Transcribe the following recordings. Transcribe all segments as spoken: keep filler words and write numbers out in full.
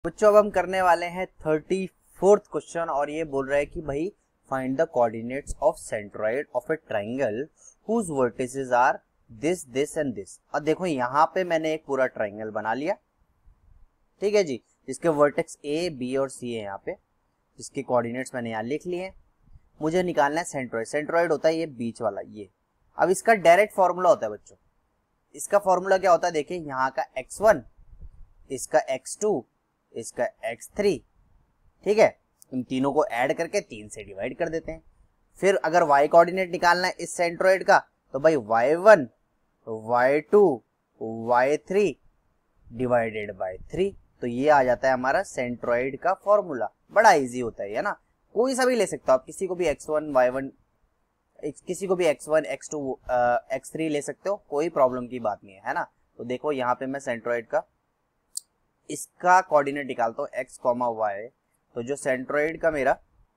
बच्चों अब हम करने वाले हैं थर्टी फोर्थ क्वेश्चन और ये बोल रहा है कि भाई find the coordinates of centroid of a triangle whose vertices are this this and this. अब देखो यहाँ पे मैंने एक पूरा ट्राइंगल बना लिया, ठीक है जी, जिसके वर्टेक्स ए बी और सी है यहाँ पे, जिसके कोऑर्डिनेट्स मैंने यहाँ लिख लिए हैं। मुझे निकालना है सेंट्रॉइड। सेंट्रॉइड होता है ये बीच वाला, ये। अब इसका डायरेक्ट फॉर्मूला होता है बच्चों। इसका फॉर्मूला क्या होता है, देखिए यहाँ का एक्स वन, इसका एक्स टू, इसका एक्स थ्री, ठीक है। इन तीनों को ऐड करके तीन से डिवाइड कर देते हैं। फिर अगर y कोऑर्डिनेट निकालना है इस सेंट्रॉइड का, तो भाई y one, y two, y three divided by three, तो ये आ जाता है हमारा सेंट्रॉइड का फॉर्मूला। बड़ा इजी होता है, है ना। कोई सा भी ले सकते हो आप, किसी को भी एक्स वन, वाई वन, किसी को भी x one, x two, x three ले सकते हो, कोई प्रॉब्लम की बात नहीं है, है ना। तो देखो यहाँ पे मैं सेंट्रॉइड का इसका कोऑर्डिनेट निकालता हूँ एक्स कॉमा वाई, तो जो सेंट्रॉइड का मेरा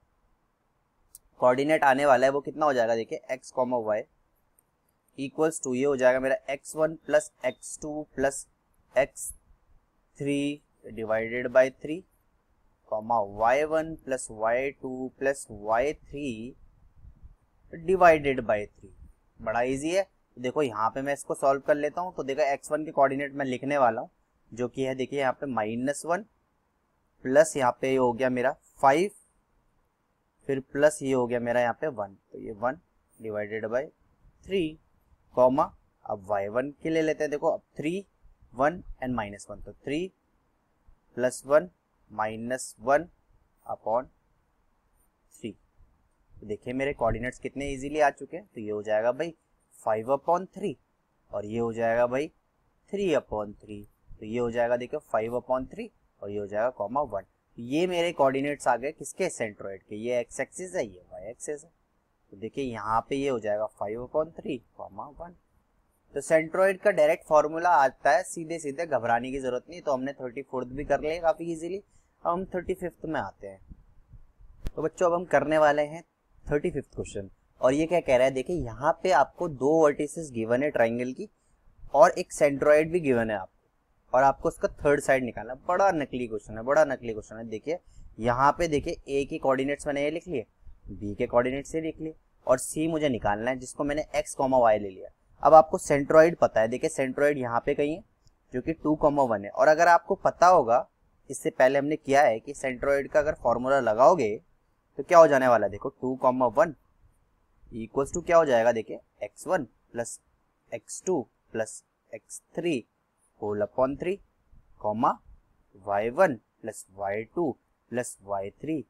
कोऑर्डिनेट आने वाला है वो कितना हो जाएगा, देखिए x comma y equals to, ये हो जाएगा मेरा x one plus x two plus x three divided by three, comma y one plus y two plus y three divided by three. बड़ा इजी है। देखो यहाँ पे मैं इसको सॉल्व कर लेता हूँ, तो देखो एक्स वन के कोऑर्डिनेट मैं लिखने वाला हूँ, जो कि है देखिए यहाँ पे माइनस वन प्लस यहाँ पे हो गया मेरा फाइव, फिर प्लस ये हो गया मेरा यहाँ पे वन, तो ये one divided by three, comma अब वाई वन के ले लेते हैं। देखो अब three, one and minus one, तो three plus one minus one upon three. तो देखिए मेरे कोऑर्डिनेट्स कितने इजीली आ चुके हैं। तो ये हो जाएगा भाई फाइव अपॉन थ्री, और ये हो जाएगा भाई थ्री अपॉन थ्री, तो ये हो जाएगा देखिए फाइव अपॉन थ्री, और ये हो जाएगा कॉमा वन। ये मेरे कोऑर्डिनेट्स आ गए किसके, सेंट्रॉइड के। ये एक्स एक्सिस है, ये वाई एक्सिस है। तो देखिए यहाँ पे ये हो जाएगा five upon three comma one. तो सेंट्रॉइड का डायरेक्ट फॉर्मूला आता है सीधे सीधे, घबराने की जरूरत नहीं। तो हमने थर्टी फोर्थ भी कर लिया काफी इजीली। अब हम थर्टी फिफ्थ में आते हैं। तो बच्चों अब हम करने वाले हैं थर्टी फिफ्थ क्वेश्चन, और ये क्या कह रहा है, देखिए यहाँ पे आपको दो वर्टिसेस गिवन है ट्राइंगल की, और एक सेंट्रॉइड भी गिवन है आपको, और आपको उसका थर्ड साइड निकालना। बड़ा नकली क्वेश्चन है, बड़ा नकली क्वेश्चन है। देखिए यहाँ पे देखिए ए के कोऑर्डिनेट्स मैंने ये लिख लिए, बी के कोऑर्डिनेट्स ये लिख लिए, और सी मुझे निकालना है जिसको मैंने एक्स कॉमा वाई ले लिया। अब आपको सेंट्रॉइड पता है, देखिए सेंट्रॉइड यहाँ पे कहीं है जो कि टू कॉमा वन है। और अगर आपको पता होगा, इससे पहले हमने किया है कि सेंट्रॉइड का अगर फॉर्मूला लगाओगे तो क्या हो जाने वाला है, देखो two comma one equals to क्या हो जाएगा, देखिए x one plus x two plus x three whole upon three, comma y one plus y two plus y three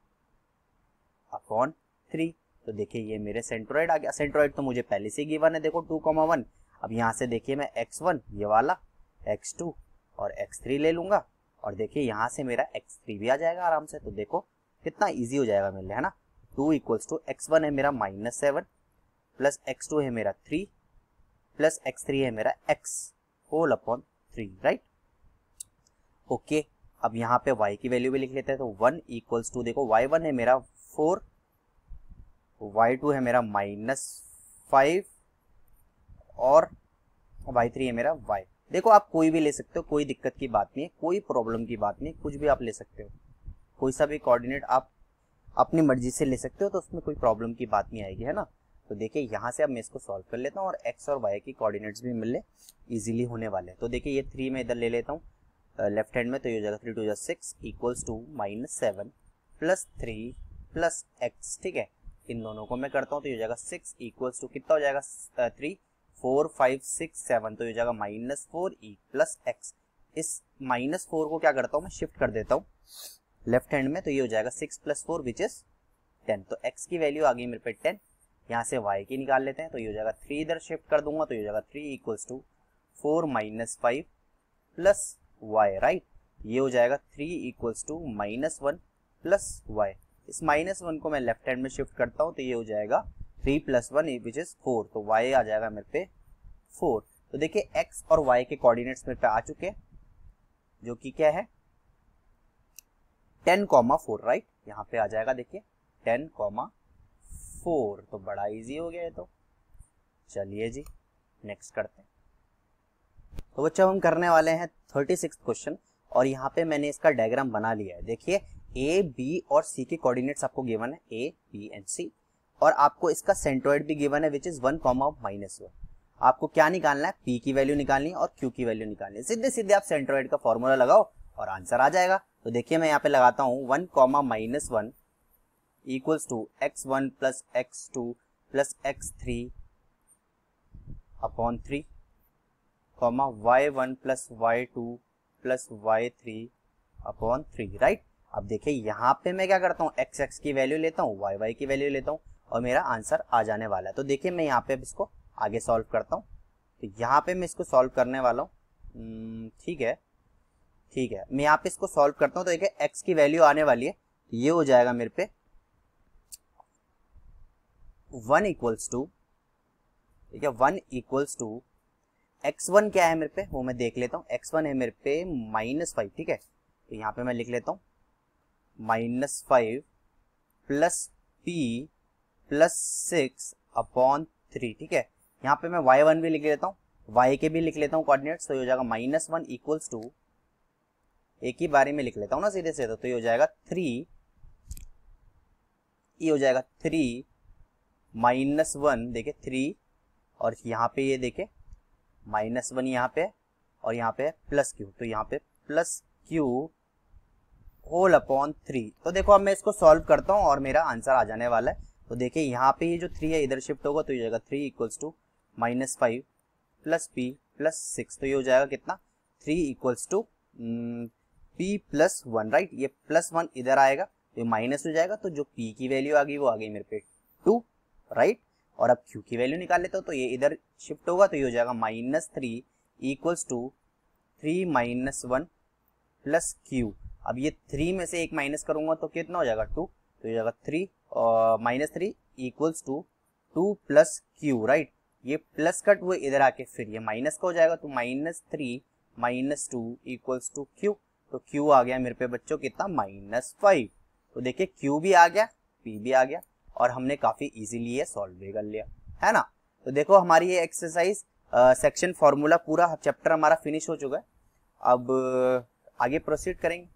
upon three. तो देखिए ये मेरे सेंट्रॉइड आ गया। सेंट्रॉइड तो मुझे पहले से गिवन है, देखो टू कॉमा वन। अब यहाँ से देखिए मैं एक्स वन ये वाला, एक्स टू और एक्स थ्री ले लूंगा, और देखिए यहाँ से मेरा एक्स थ्री भी आ जाएगा आराम से। तो देखो कितना इजी हो जाएगा मेरे लिए, है ना। Two equals to x one है मेरा minus seven, plus x two है मेरा थ्री, प्लस एक्स थ्री है मेरा x whole upon three, right. Okay, अब यहाँ पे y की वैल्यू भी लिख लेते हैं। तो वन इक्वल्स टू, देखो वाई वन है मेरा फोर, वाई टू है मेरा माइनस फाइव, और वाई थ्री है मेरा y। देखो आप कोई भी ले सकते हो, कोई दिक्कत की बात नहीं है, कोई प्रॉब्लम की बात नहीं, कुछ भी आप ले सकते हो। कोई सा भी कोऑर्डिनेट आप अपनी मर्जी से ले सकते हो, तो उसमें कोई प्रॉब्लम की बात नहीं आएगी, है ना। तो देखिए यहाँ से अब मैं इसको सॉल्व कर लेता हूँ, और x और y की कोऑर्डिनेट्स भी मिलने इजीली होने वाले हैं। तो देखिए ये थ्री में इधर ले लेता हूँ लेफ्ट हैंड में, तो ये हो जाएगा थ्री टू जा six equals to minus seven plus three plus x, ठीक है। इन दोनों को मैं करता हूँ, तो ये हो जाएगा सिक्स इक्वल्स टू कितना हो जाएगा, three four five six seven, तो ये हो जाएगा minus four e plus x. इस माइनस फोर को क्या करता हूँ मैं, शिफ्ट कर देता हूँ लेफ्ट हैंड में, तो ये हो जाएगा six plus four which is ten. तो x की वैल्यू आ गई मेरे पे टेन। यहाँ से y की निकाल लेते हैं, तो ये हो जाएगा थ्री इधर शिफ्ट कर दूंगा, तो ये हो जाएगा three equals to four minus five plus y, right. ये हो जाएगा three equals to minus one plus y. इस माइनस वन को मैं लेफ्ट हैंड में शिफ्ट करता हूँ, तो ये हो जाएगा three plus one which is four, तो y आ जाएगा मेरे पे फोर। तो देखिए x और y के कोऑर्डिनेट्स मेरे पे आ चुके हैं, जो कि क्या है टेन कॉमा फोर, राइट। यहाँ पे आ जाएगा देखिए टेन कॉमा फोर, तो बड़ा इजी हो गया है। तो चलिए जी नेक्स्ट करते हैं। तो बच्चों हम करने वाले हैं थर्टी सिक्स क्वेश्चन, और यहाँ पे मैंने इसका डायग्राम बना लिया है। देखिए ए बी और सी के कोऑर्डिनेट्स आपको गिवन है, ए बी एंड सी, और आपको इसका सेंट्रोइड भी गिवन है which is one comma minus one. आपको क्या निकालना है, पी की वैल्यू निकालनी है और क्यू की वैल्यू निकालनी है। सीधे सीधे आप सेंट्रोइड का फॉर्मूला लगाओ और आंसर आ जाएगा। तो देखिए मैं यहाँ पे लगाता हूँ one comma minus one equals to x one plus x two plus x three upon three comma y one plus y two plus y three upon three, right. अब देखिए यहाँ पे मैं क्या करता हूँ, एक्स एक्स की वैल्यू लेता हूँ, वाई वाई की वैल्यू लेता हूँ और मेरा आंसर आ जाने वाला है। तो देखिए मैं यहाँ पे इसको आगे सॉल्व करता हूँ। तो यहाँ पे मैं इसको सॉल्व करने वाला हूँ, ठीक है ठीक है मैं यहाँ पे इसको सॉल्व करता हूँ। तो देखिए एक्स की वैल्यू आने वाली है, ये हो जाएगा मेरे पे वन इक्वल्स टू, ठीक है one equals to x one क्या है मेरे पे वो मैं देख लेता हूँ। एक्स वन है मेरे पे माइनस फाइव, ठीक है। तो यहाँ पे मैं लिख लेता हूँ minus five plus p plus six upon three, ठीक है। यहाँ पे मैं वाई वन भी लिख लेता हूँ, वाई के भी लिख लेता हूँ कोऑर्डिनेट्स। तो ये हो जाएगा माइनस वन इक्वल्स टू, एक ही बारे में लिख लेता हूँ ना सीधे से, तो ये हो जाएगा थ्री, ये हो जाएगा थ्री माइनस वन, देखिए थ्री, और यहाँ पे ये देखिए माइनस वन यहाँ पे और यहाँ पे प्लस क्यू, तो यहाँ पे plus q whole upon three. तो देखो अब मैं इसको सॉल्व करता हूँ और मेरा आंसर आ जाने वाला है। तो देखिए यहाँ पे ये जो थ्री है इधर शिफ्ट होगा, तो ये हो जाएगा three equals to minus five plus p plus six, तो ये हो जाएगा कितना, three equals to p plus one, right. ये प्लस वन इधर आएगा, ये माइनस हो जाएगा, तो जो पी की वैल्यू आ गई वो आ गई मेरे पे टू, राइट। और अब क्यू की वैल्यू निकाल लेता हूँ, तो ये इधर शिफ्ट होगा, तो ये हो जाएगा minus three equals to three minus one plus q. अब ये थ्री में से एक माइनस करूंगा तो कितना हो जाएगा, टू, तो ये हो जाएगा three minus three equals to two plus q, right. ये प्लस कट हुए इधर आके फिर ये माइनस का हो जाएगा, तो minus three minus two equals to q. तो क्यू आ गया मेरे पे बच्चों कितना, माइनस फाइव। तो देखिए क्यू भी आ गया, पी भी आ गया, और हमने काफी इजीली ये सॉल्व भी कर लिया, है ना। तो देखो हमारी ये एक्सरसाइज सेक्शन फॉर्मूला पूरा चैप्टर हमारा फिनिश हो चुका है। अब आगे प्रोसीड करेंगे।